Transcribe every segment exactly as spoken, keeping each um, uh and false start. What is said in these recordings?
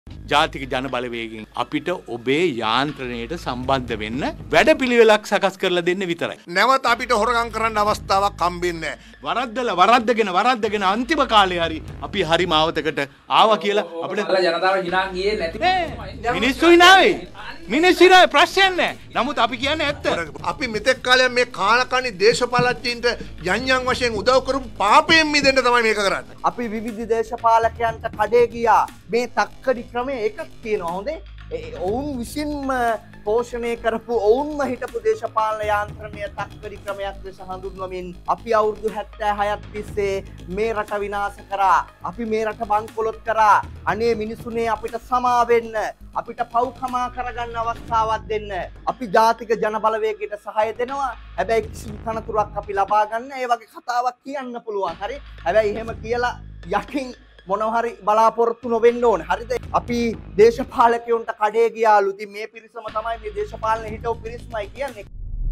ජාතික ජන බලවේගයෙන් අපිට ඔබේ යාන්ත්‍රණයට සම්බන්ධ වෙන්න වැඩපිළිවෙලක් සකස් කරලා දෙන්න විතරයි. නැවත අපිට හොරගම් කරන්න අවස්ථාවක් හම්බෙන්නේ නැහැ. වරද්දලා වරද්දගෙන වරද්දගෙන අන්තිම කාලේ හරි අපි හරි මාවතකට ආවා කියලා අපිට ජනතාව hina ගියේ නැති මිනිස්සු hina වෙයි. මිනිස්සු hina ප්‍රශ්නයක් නැහැ. නමුත් අපි කියන්නේ ඇත්ත. අපි මෙතෙක් කාලයක් මේ කාලකණ්ණි දේශපාලකයන්ට යන් යන් වශයෙන් උදව් කරපු පාපයෙන් මිදෙන්න තමයි මේක කරන්නේ. අපි විවිධ දේශපාලකයන්ට කඩේ ගියා. මේ තක්කඩි ක්‍රමය එකක් තියෙනවා හොඳේ. ඔවුන් විසින්ම පෝෂණය කරපු ඔවුන්ම හිටපු දේශපාලන යාන්ත්‍රණය තක්කඩි ක්‍රමයක් ලෙස හඳුන්වමින් අපි අවුරුදු හැත්තෑ හයක් තිස්සේ මේ රට විනාශ කරා. අපි මේ රට බංකොලොත් කරා. අනේ මිනිසුනේ අපිට සමා වෙන්න. අපිට පව්කමා කරගන්න අවස්ථාවක් දෙන්න. අපි ජාතික ජන බලවේගයට සහාය දෙනවා. හැබැයි කිසිදු තනතුරක් අපි ලබා ගන්න ඒ වගේ කතාවක් කියන්න පුළුවන්. හරි? හැබැයි එහෙම කියලා යකින් මොනවා හරි බලාපොරොත්තු නොවෙන්න ඕනේ. හරිද? අපි දේශපාලකයන්ට කඩේ ගියාලු. ඉතින් මේ පිරිසම තමයි මේ දේශපාලන හිටව පිරිස්මයි කියන්නේ.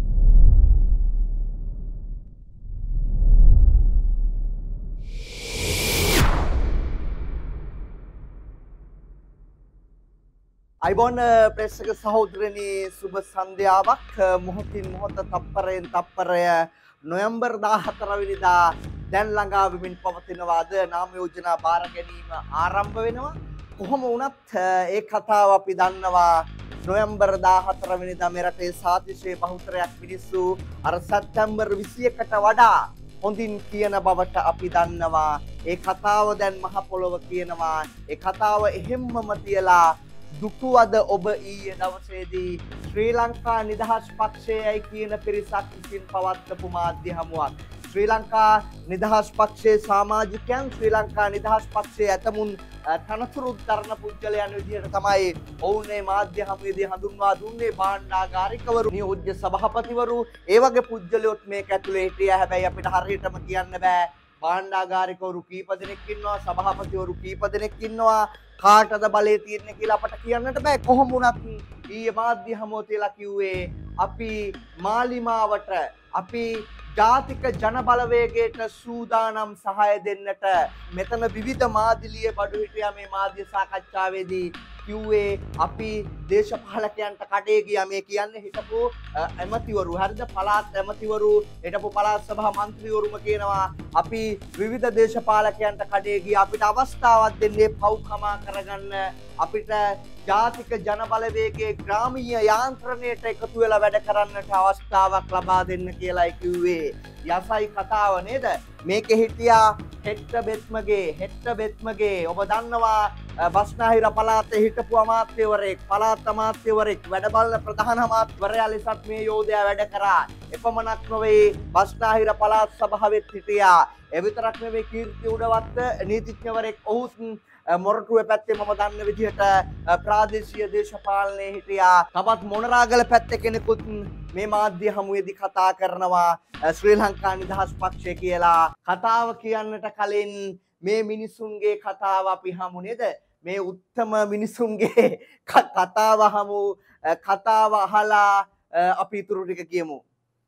අයිබෝන් ප්‍රෙස් එක සහෝදරනි සුබ සන්ධ්‍යාවක්. මොහොතින් මොහොත තප්පරයෙන් තප්පරය නොවැම්බර් දාහතර වෙනිදා දැන් ළඟා වෙමින් පවතිනවාද නාම යෝජනා බාර ගැනීම ආරම්භ වෙනවා. කොහොම වුණත් ඒ කතාව අපි දන්නවා. නොවැම්බර් දාහතර වෙනිදා මෙරටේ සාතිශය බහුතරයක් මිනිස්සු අර සැප්තැම්බර් විසියකට වඩා හොඳින් කියන බවට අපි දන්නවා. ඒ කතාව දැන් මහ පොළොව කියනවා. ඒ කතාව එහෙම්මම තියලා දුටුවද ඔබ ඊයේ දවසේදී ශ්‍රී ලංකා නිදහස් පක්ෂයයි කියන පිරිසක් විසින් පවත්වපු මාධ්‍ය හමුවක්. ශ්‍රී ලංකා නිදහස් පක්ෂයේ සමාජිකයන් ශ්‍රී ලංකා නිදහස් පක්ෂයේ ඇතමුන් තනතුරු දරන පුද්ගලයන් විදිහට තමයි ඔවුන් මේ මාධ්‍ය හමුවේදී හඳුන්වා දුන්නේ. භාණ්ඩාගාරිකවරු, නියෝජ්‍ය සභාපතිවරු, ඒ වගේ පුද්ගලයොත් මේක ඇතුලේ හිටියා. හැබැයි අපිට හරියටම කියන්න බෑ භාණ්ඩාගාරිකවරු කීප දෙනෙක් ඉන්නවා, සභාපතිවරු කීප දෙනෙක් ඉන්නවා, කාටද බලය තියෙන්නේ කියලා අපට කියන්නට බෑ. කොහොම වුණත් ඊයේ මාධ්‍ය හමුව තියලා කිව්වේ අපි මාලිමාවට අපි ජාතික ජන බලවේගයට සූදානම් සහාය දෙන්නට. මෙතන විවිධ මාධ්‍යලිය බඩු හිටියා මේ මාධ්‍ය සාකච්ඡාවේදී කිව්වේ අපි දේශපාලකයන්ට කඩේ ගියා. මේ කියන්නේ හිටපු ඇමතිවරු, හරිද? පළාත් ඇමතිවරු, හිටපු පළාත් සභා මන්ත්‍රීවරුම කියනවා අපි විවිධ දේශපාලකයන්ට කඩේ ගියා. අපිට අවස්ථාවක් දෙන්නේ පව්කමා කරගන්න. අපිට ජාතික ජන බලවේගයේ ග්‍රාමීය යාන්ත්‍රණයට එකතු වෙලා වැඩ කරන්නට අවස්ථාවක් ලබා දෙන්න කියලායි කිව්වේ. යසයි කතාව නේද? මේකේ හිටියා හෙට්ට බෙත්මගේ හෙට්ට බෙත්මගේ ඔබ දන්නවා බස්නාහිර පළාතේ හිටපු අමාත්‍යවරයෙක්, පළාත් අමාත්‍යවරයෙක්, වැඩ බලන ප්‍රධාන අමාත්‍යවරයා ලෙසත් මේ යෝධයා වැඩ කරා. එපමණක් නොවේ බස්නාහිර පළාත් සභාවෙත් හිටියා. ඒ විතරක් නෙවෙයි කීර්ති උඩවත්ත නීතිඥවරයෙක්. ඔහුත් මොරටුවේ පැත්තේ මම දන්න විදිහට ප්‍රාදේශීය දේශපාලනයේ හිටියා. තවත් මොනරාගල පැත්තේ කෙනෙකුත් මේ මාධ්‍ය හමුවේදී කතා කරනවා ශ්‍රී ලංකා නිදහස් පක්ෂය කියලා. කතාව කියන්නට කලින් මේ මිනිසුන්ගේ කතාව අපි හමු නේද? මේ උත්තම මිනිසුන්ගේ කතාව හමු. කතාව අහලා අපි ඊටු ටික කියමු.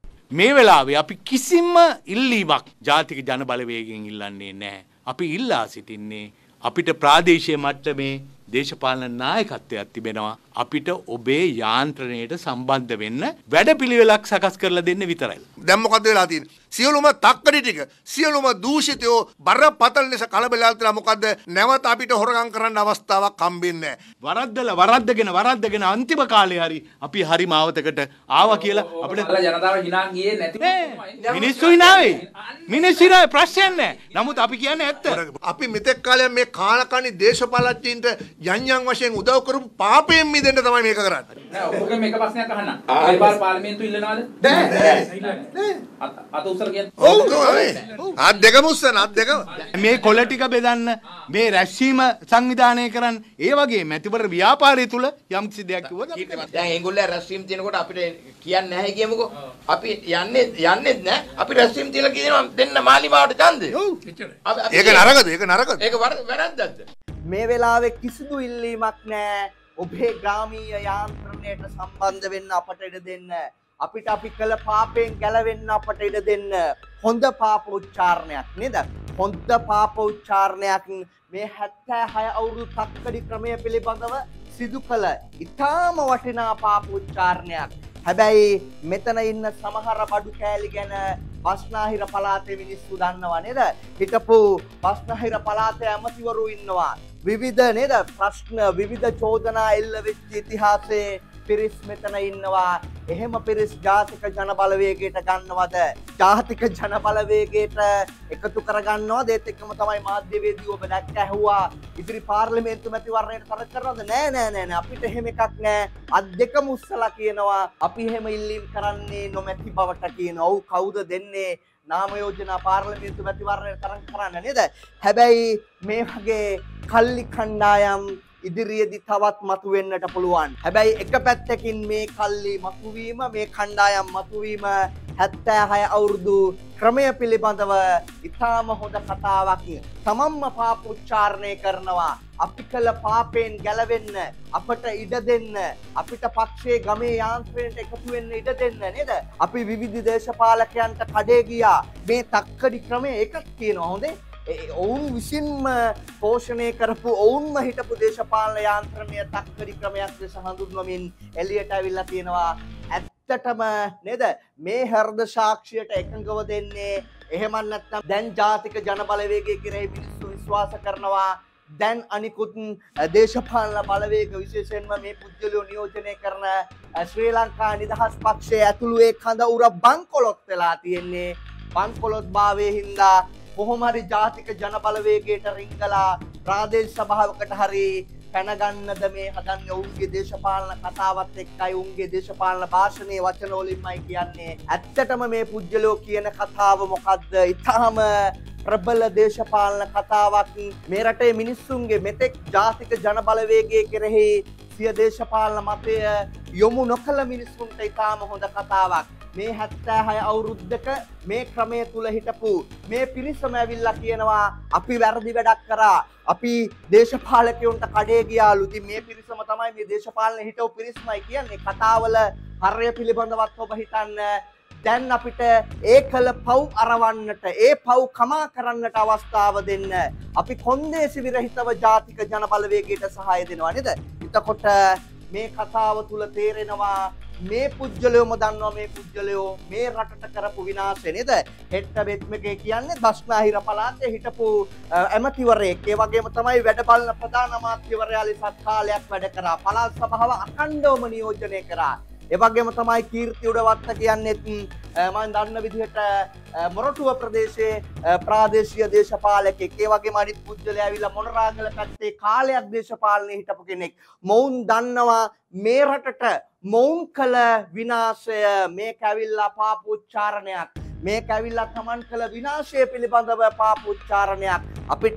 මේ වෙලාවේ අපි කිසිම ඉල්ලීමක් ජාතික ජන බලවේගයෙන් ඉල්ලන්නේ නැහැ. අපි ඉල්ලා සිටින්නේ අපිට ප්‍රාදේශීය මට්ටමේ දේශපාලන නායකත්වයක් තිබෙනවා. අපිට ඔබේ යාන්ත්‍රණයට සම්බන්ධ වෙන්න වැඩපිළිවෙලක් සකස් කරලා දෙන්න විතරයි. දැන් මොකද වෙලා තියෙන්නේ? සියලුම තක්කඩි ටික, සියලුම දූෂිතයෝ බරපතල ලෙස කලබලලා තියලා මොකද නැවත අපිට හොරගම් කරන්න අවස්ථාවක් හම්බෙන්නේ නැහැ. වරද්දලා වරද්දගෙන වරද්දගෙන අන්තිම කාලේ හරි අපි හරි මාවතකට ආවා කියලා අපිට ජනතාව hina ගියේ නැති මිනිස්සු hina වෙයි. මිනිස්සු hina ප්‍රශ්නයක් නැහැ. නමුත් අපි කියන්නේ ඇත්ත. අපි මෙතෙක් කාලයක් මේ කාලකණ්ණි දේශපාලකයන්ට යන් යන් වශයෙන් උදව් කරපු පාපයෙන් මිදෙන්න තමයි මේක කරන්නේ. නෑ ඔබගේ මේක ප්‍රශ්නයක් අහන්න. මේ පාර පාර්ලිමේන්තුව ඉල්ලනවාද? නෑ නෑ. අත උස්සර කියන්නේ. ඔව් අත් දෙකම උස්සන අත් දෙකම. මේ කොළ ටික බෙදන්න, මේ රැස්වීම සංවිධානය කරන්න, ඒ වගේ මැතිවර ව්‍යාපාරය තුල යම් කිසි දෙයක් කිව්වද? දැන් ඒගොල්ලෝ රැස්වීම තියෙනකොට අපිට කියන්නේ නැහැ කියමුකෝ. අපි යන්නේ යන්නේ නැහැ. අපි රැස්වීම තියලා කියනවා දෙන්න මාලිමාවට ඡන්දය. ඔව්. ඒක නරකද? ඒක නරකද? ඒක වැරද්දක්ද? මේ වෙලාවේ කිසිදු ඉල්ලීමක් නැහැ. ඔබේ ග්‍රාමීය යාන්ත්‍රණයට සම්බන්ධ වෙන්න අපට ඉඩ දෙන්න. අපිට අපි කළ පාපයෙන් ගැලවෙන්න අපට ඉඩ දෙන්න. හොඳ පාප උච්චාරණයක් නේද? හොඳ පාප උච්චාරණයක් මේ හැත්තෑ හය අවුරුදු තක්කඩි ක්‍රමය පිළිබඳව සිදු කළ ඉතාම වටිනා පාප උච්චාරණයක්. හැබැයි මෙතන ඉන්න සමහර බඩු කෑලි ගැන බස්නාහිර පළාතේ මිනිස්සු දන්නවා නේද? හිටපු බස්නාහිර පළාතේ ඇමතිවරු ඉන්නවා. විවිධ නේද ප්‍රශ්න විවිධ චෝදනා එල්ල වෙච්ච ඉතිහාසයේ පිරිස් මෙතන ඉන්නවා. එහෙම පිරිස් ජාතික ජන බලවේගයට ගන්නවද? ජාතික ජන බලවේගයට එකතු කරගන්නවද? ඒත් එක්කම තමයි මාධ්‍යවේදී ඔබ දැක්ක ඇහුවා ඉදිරි පාර්ලිමේන්තු මැතිවරණයට තරක කරනවද? නෑ නෑ නෑ නෑ අපිට එහෙම එකක් නෑ. අත් දෙකම උස්සලා කියනවා අපි එහෙම ඉල්ලීම් කරන්නේ නොමැති බවට කියනවා. ඔව් කවුද දෙන්නේ නාම යෝජනා පාර්ලිමේන්තු මැතිවරණයට තරක කරන්න නේද? හැබැයි මේ වගේ කල්ලි කණ්ඩායම් ඉදිරියේදී තවත් මතුවෙන්නට පුළුවන්. හැබැයි එක පැත්තකින් මේ කල්ලි මතුවීම මේ කණ්ඩායම් මතුවීම හැත්තෑ හය අවුරුදු ක්‍රමය පිළිබඳව ඉතාම හොඳ කතාවක්. තමන්ම පාප උච්චාරණය කරනවා. අපි කළ පාපයෙන් ගැලවෙන්න අපට ඉඩ දෙන්න අපිට පක්ෂයේ ගමේ යාන්ත්‍රණයට එකතු වෙන්න ඉඩ දෙන්න නේද? අපි විවිධ දේශපාලකයන්ට කඩේ ගියා. මේ තක්කඩි ක්‍රමය එකක් තියෙනවා හොඳේ. ඔවුන් විසින්ම පෝෂණය කරපු ඔවුන්ම හිටපු දේශපාලන යාන්ත්‍රණය තක්කඩි ක්‍රමයක් ලෙස හඳුන්වමින් එළියට ඇවිල්ලා තියෙනවා. ඇත්තටම නේද මේ හෘද සාක්ෂියට එකඟව දෙන්නේ එහෙම නැත්නම් දැන් ජාතික ජන බලවේගය කෙරෙහි මිනිස්සු විශ්වාස කරනවා. දැන් අනිකුත් දේශපාලන බලවේග විශේෂයෙන්ම මේ පුද්ගලයෝ නියෝජනය කරන ශ්‍රී ලංකා නිදහස් පක්ෂයේ ඇතුළු ඒ කඳ උර බංකොලොත් වෙලා තියෙන්නේ. බංකොලොත් භාවයේ හින්දා කොහොම හරි ජාතික ජන බලවේගයට රිංගලා ප්‍රාදේශ සභාවකට හරි පැනගන්නද මේ හදන්නේ. ඔවුන්ගේ දේශපාලන කතාවත් එක්කයි ඔවුන්ගේ දේශපාලන භාෂණයේ වචන වලින්මයි කියන්නේ. ඇත්තටම මේ පුජ්‍යලෝ කියන කතාව මොකද්ද? ඊටාම ප්‍රබල දේශපාලන කතාවක්. මේ රටේ මිනිස්සුන්ගේ මෙතෙක් ජාතික ජන බලවේගයේ කෙරෙහි සිය දේශපාලන මතය යොමු නොකළ මිනිස්සුන්ට ඊටාම හොඳ කතාවක්. මේ හැත්තෑ හය අවුරුද්දක මේ ක්‍රමය තුල හිටපු මේ පිරිසම ඇවිල්ලා කියනවා අපි වැරදි වැඩක් කරා. අපි දේශපාලකයන්ට කඩේ ගියාලු. ඉතින් මේ පිරිසම තමයි මේ දේශපාලනේ හිටපු පිරිසමයි කියන්නේ. කතාවල හරය පිළිබඳවත් ඔබ හිතන්න. දැන් අපිට ඒ කළ පව් අරවන්නට ඒ පව් කමා කරන්නට අවස්ථාව දෙන්න අපි කොන්දේසි විරහිතව ජාතික ජන බලවේගයට සහාය දෙනවා නේද? එතකොට මේ කතාව තුල තේරෙනවා මේ පුජ්‍යලයෝම දන්නවා මේ පුජ්‍යලයෝ මේ රටට කරපු විනාශය නේද? හෙට්ට බෙත්මකේ කියන්නේ බස්නාහිර පළාතේ හිටපු ඇමතිවරයෙක්. ඒ වගේම තමයි වැඩ බලන ප්‍රධාන අමාත්‍යවරයා ලෙසත් කාලයක් වැඩ කරා. පළාත් සභාව අඛණ්ඩවම නියෝජනය කරා. ඒ වගේම තමයි කීර්ති උඩවත්ත කියන්නේත් මම දන්න විදිහට මොරටුව ප්‍රදේශයේ ප්‍රාදේශීය දේශපාලකෙක්. ඒ වගේම අනිත් පුජ්‍යලයා ඇවිල්ලා මොනරාගල පැත්තේ කාලයක් දේශපාලනයේ හිටපු කෙනෙක්. මොවුන් දන්නවා මේ රටට මොවුන් කළ විනාශය. මේක ඇවිල්ලා පාප උච්චාරණයක්. මේක ඇවිල්ලා තමන් කළ විනාශය පිළිබඳව පාප උච්චාරණයක්. අපිට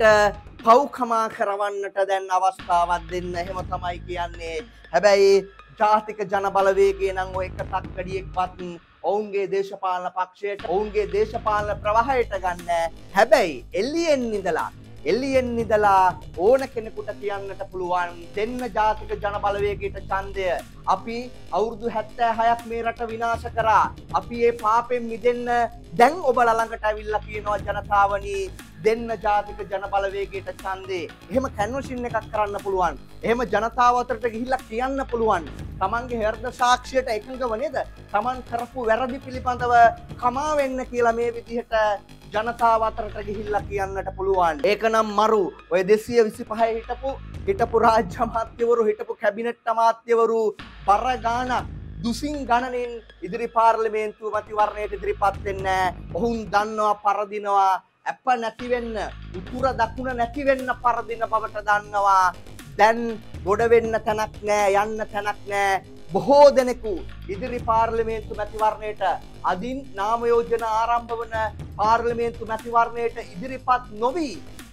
පව්කමා කරවන්නට දැන් අවස්ථාවක් දෙන්න. එහෙම තමයි කියන්නේ. හැබැයි ජාතික ජන බලවේගය නම් ඔය එක තක්කඩියෙක්වත් ඔවුන්ගේ දේශපාලන පක්ෂයට ඔවුන්ගේ දේශපාලන ප්‍රවාහයට ගන්න. හැබැයි එල්ලියෙන් ඉඳලා එල්ලියෙන් ඉඳලා ඕන කෙනෙකුට කියන්නට පුළුවන් දෙන්න ජාතික ජන බලවේගයට ඡන්දය. අපි අවුරුදු හැත්තෑ හයක් මේ රට විනාශ කරා. අපි මේ පාපෙන් මිදෙන්න දැන් ඔබලා ළඟට ඇවිල්ලා කියනවා ජනතාවනි දෙන්න ජාතික ජන බලවේගයට ඡන්දේ. එහෙම කන්වර්ෂන් එකක් කරන්න පුළුවන්. එහෙම ජනතාව අතරට ගිහිල්ලා කියන්න පුළුවන්. තමන්ගේ හෘද සාක්ෂියට එකඟව නේද? තමන් කරපු වැරදි පිළිබඳව කමා වෙන්න කියලා මේ විදිහට ජනතාව අතරට ගිහිල්ලා කියන්නට පුළුවන්. ඒක නම් මරු. ඔය දෙසිය විසිපහේ හිටපු හිටපු රාජ්‍ය අමාත්‍යවරු හිටපු කැබිනට් අමාත්‍යවරු බර ගානක් දුසින් ගණනින් ඉදිරි පාර්ලිමේන්තු මැතිවරණයට ඉදිරිපත් වෙන්නේ. ඔවුන් දන්නවා පරදිනවා. අප නැති වෙන්න උතුර දකුණ නැති වෙන්න පරදින බවට දන්නවා. දැන් ගොඩ වෙන්න තැනක් නෑ, යන්න තැනක් නෑ. බොහෝ දෙනෙකු ඉදිරි පාර්ලිමේන්තු මැතිවරණයට අදින් නාම යෝජනා ආරම්භ වන පාර්ලිමේන්තු මැතිවරණයට ඉදිරිපත් නොවි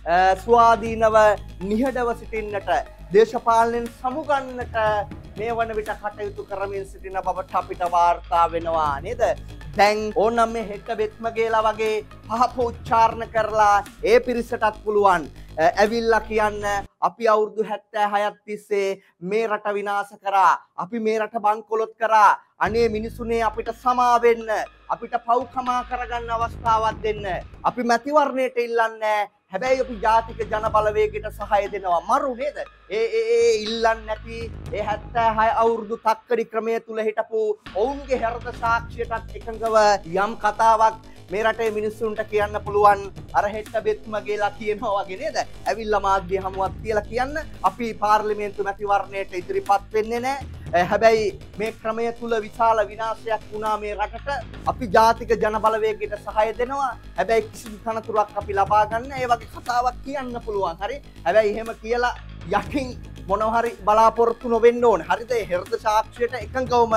ස්වාධීනව නිහඬව සිටින්නට දේශපාලනයෙන් සමුගන්නට මේ වන විට කටයුතු කරමින් සිටින බවට අපිට වාර්තා වෙනවා නේද? දැන් ඕනම් මේ හෙට බෙත්මගේලා වගේ පහප උච්චාරණ කරලා ඒ පිරිසටත් පුළුවන් ඇවිල්ලා කියන්න අපි අවුරුදු හැත්තෑ හයක් තිස්සේ මේ රට විනාශ කරා. අපි මේ රට බංකොලොත් කරා. අනේ මිනිසුනේ අපිට සමා වෙන්න. අපිට පව්කමා කරගන්න අවස්ථාවක් දෙන්න. අපි මැතිවරණයට ඉල්ලන්නේ හැබැයි අපි ජාතික ජන බලවේගයට සහාය දෙනවා. මරු නේද? ඒ ඒ ඒ ඉල්ලන්නේ නැති ඒ හැත්තෑ හය අවුරුදු තක්කඩි ක්‍රමය තුල හිටපු ඔවුන්ගේ හෘද සාක්ෂියටත් එකඟව යම් කතාවක් මේ රටේ මිනිස්සුන්ට කියන්න පුළුවන් අර හෙට්ට බෙත්ම ගේලා කියනවා වගේ නේද? ඇවිල්ලා මාධ්‍ය හමුවක් තියලා කියන්න අපි පාර්ලිමේන්තු මැතිවරණයට ඉදිරිපත් වෙන්නේ නැහැ. හැබැයි මේ ක්‍රමය තුල විශාල විනාශයක් වුණා මේ රටට. අපි ජාතික ජන බලවේගයට සහාය දෙනවා. හැබැයි කිසිදු තනතුරක් අපි ලබා ගන්න ඒ වගේ කතාවක් කියන්න පුළුවන්. හරි? හැබැයි එහෙම කියලා යකින් මොනවා හරි බලාපොරොත්තු නොවෙන්න ඕනේ. හරිද? ඒ හෘද සාක්ෂියට එකඟවම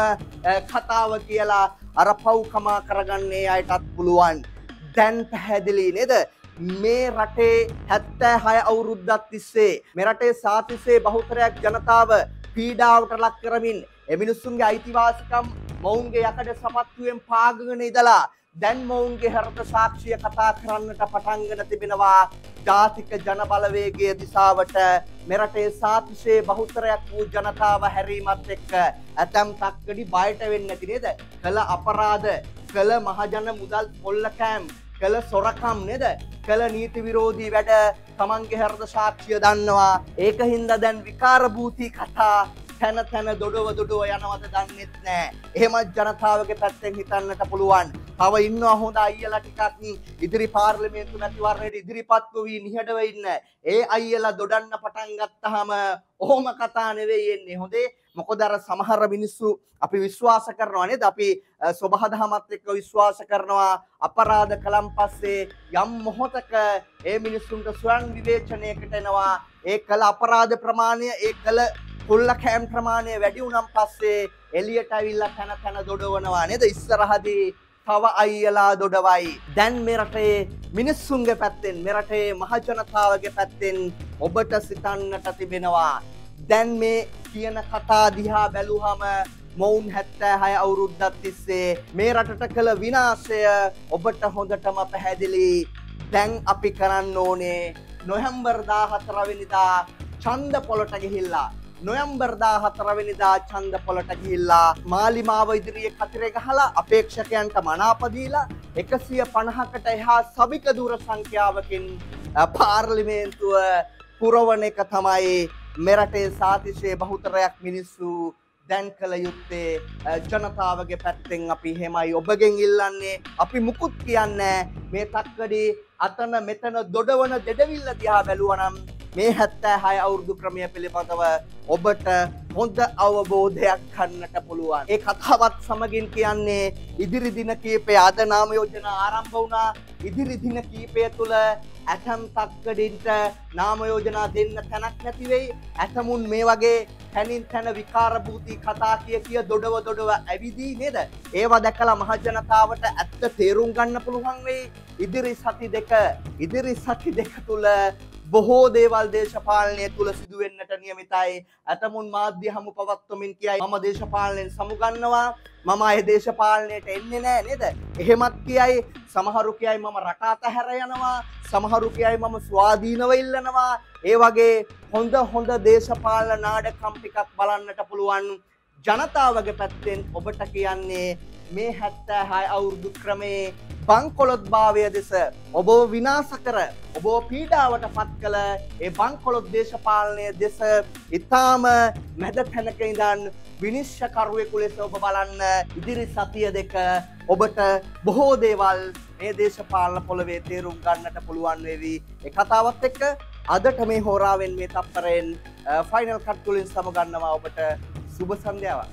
කතාව කියලා අර පව්කමා කරගන්නේ අයටත් පුළුවන්. දැන් පැහැදිලි නේද? මේ රටේ හැත්තෑ හය අවුරුද්දක් තිස්සේ මේ රටේ සාතිස්සේ බහුතරයක් ජනතාව පීඩාවට ලක් කරමින් ඒ මිනිස්සුන්ගේ අයිතිවාසිකම් මොවුන්ගේ යකඩ සපත්තුවෙන් පාගගෙන ඉඳලා දැන් මොවුන්ගේ හෘද සාක්ෂිය කතා කරන්නට පටන්ගෙන තිබෙනවා. ජාතික ජන බලවේගයේ දිශාවට මේ රටේ සාතිස්සේ බහුතරයක් වූ ජනතාව හැරීමත් එක්ක ඇතම් තක්කඩි බයට වෙන්නේ නැති නේද? කළ අපරාධ, කළ මහජන මුදල් පොල්ලකෑම්, කළ සොරකම් නේද? කළ නීති විරෝධී වැඩ තමන්ගේ හෘද සාක්ෂිය දන්නවා. ඒකින්ද දැන් විකාර භූති කතා තැන තැන දොඩව දොඩව යනවද දන්නෙත් නෑ. එහෙමත් ජනතාවගේ පැත්තෙන් හිතන්නට පුළුවන්. තව ඉන්නවා හොඳ අයියලා ටිකක් ඉදිරි පාර්ලිමේන්තු මැතිවරණයට ඉදිරිපත් වී නිහඬව ඉන්න. ඒ අයියලා දොඩන්න පටන් ගත්තාම ඔහොම කතා නෙවෙයි එන්නේ. හොඳේ. මොකද අර සමහර මිනිස්සු අපි විශ්වාස කරනවා නේද? අපි සබහදහමත් එක්ක විශ්වාස කරනවා අපරාධ කළන් පස්සේ යම් මොහොතක ඒ මිනිස්සුන්ට ස්වයං විවේචනයකට එනවා. ඒ කළ අපරාධ ප්‍රමාණය, ඒ කළ කුල්ල කෑම් ප්‍රමාණය වැඩි වුණන් පස්සේ එළියට ඇවිල්ලා තන තන දොඩවනවා නේද? ඉස්සරහදී තව අයියලා දොඩවයි. දැන් මේ රටේ මිනිස්සුන්ගේ පැත්තෙන්, මේ රටේ මහ ජනතාවගේ පැත්තෙන් ඔබට සිතන්නට තිබෙනවා. දැන් මේ කියන කතා දිහා බැලුවම මොවුන් හැත්තෑ හය අවුරුද්දක් තිස්සේ මේ රටට කළ විනාශය ඔබට හොඳටම පැහැදිලි. දැන් අපි කරන්න ඕනේ නොවැම්බර් දාහතර වෙනිදා ඡන්ද පොළට ගිහිල්ලා නොවැම්බර් දාහතර වෙනිදා ඡන්ද පොළට ගිහිල්ලා මාලිමාව ඉදිරියේ කතරේ ගහලා අපේක්ෂකයන්ට මනාප දීලා එකසිය පනහකට එහා සබික දුර සංඛ්‍යාවකින් පාර්ලිමේන්තුව පුරවන එක තමයි මෙරටේ සාතිශය බහුතරයක් මිනිස්සු දැන් කළ යුත්තේ. ජනතාවගේ පැත්තෙන් අපි එහෙමයි ඔබගෙන් ඉල්ලන්නේ. අපි මුකුත් කියන්නේ මේ තක්කඩි අතන මෙතන දොඩවන දෙඩවිල්ල දිහා බැලුවනම් මේ හැත්තෑ හය අවුරුදු ක්‍රමය පිළිබඳව ඔබට හොඳ අවබෝධයක් ගන්නට පුළුවන්. ඒ කතාවත් සමගින් කියන්නේ ඉදිරි දින කීපය අද නාම යෝජනා ආරම්භ වුණා. ඉදිරි දින කීපය තුල ඇතම් තක්කඩින්ට නාම යෝජනා දෙන්න තැනක් නැති වෙයි. ඇතමුන් මේ වගේ තැනින් තැන විකාර භූති කතා කිය කිය දොඩව දොඩව ඇවිදී නේද? ඒවා දැකලා මහ ජනතාවට ඇත්ත තේරුම් ගන්න පුළුවන් වෙයි. ඉදිරි සති දෙක ඉදිරි සති දෙක තුල බොහෝ දේවල් දේශපාලනය තුල සිදු වෙන්නට නියමිතයි. ඇතමුන් මාධ්‍ය හමු පවත්වමින් කියයි මම දේශපාලනයෙන් සමුගන්නවා, මම ආයේ දේශපාලනයට එන්නේ නැහැ නේද? එහෙමත් කියයි. සමහරු කියයි මම රට අතහැර යනවා, සමහරු කියයි මම ස්වාධීනව ඉල්ලනවා. ඒ වගේ හොඳ හොඳ දේශපාලන නාටකම් ටිකක් බලන්නට පුළුවන්. ජනතාවගේ පැත්තෙන් ඔබට කියන්නේ මේ හැත්තෑ හය අවුරුදු ක්‍රමේ බංකොලොත් භාවය දෙස ඔබ විනාශ කර ඔබ පීඩාවට පත් කළ ඒ බංකොලොත් දේශපාලනය දෙස ඉතාම මැද තැනක ඉඳන් විනිශ්චයකරුවෙකු ලෙස ඔබ බලන්න. ඉදිරි සතිය දෙක ඔබට බොහෝ දේවල් මේ දේශපාලන පොළවේ තේරුම් ගන්නට පුළුවන් වේවි. ඒ කතාවත් එක්ක අදට මේ හෝරාවෙන් මේ තප්පරෙන් ෆයිනල් කට් වලින් සමගන්නවා. ඔබට සුබ සන්ධ්‍යාවක්.